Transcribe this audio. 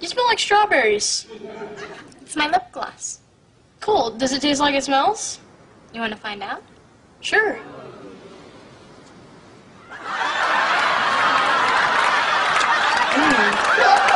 smell like strawberries. It's my lip gloss. Cool. Does it taste like it smells? You want to find out? Sure. Mm.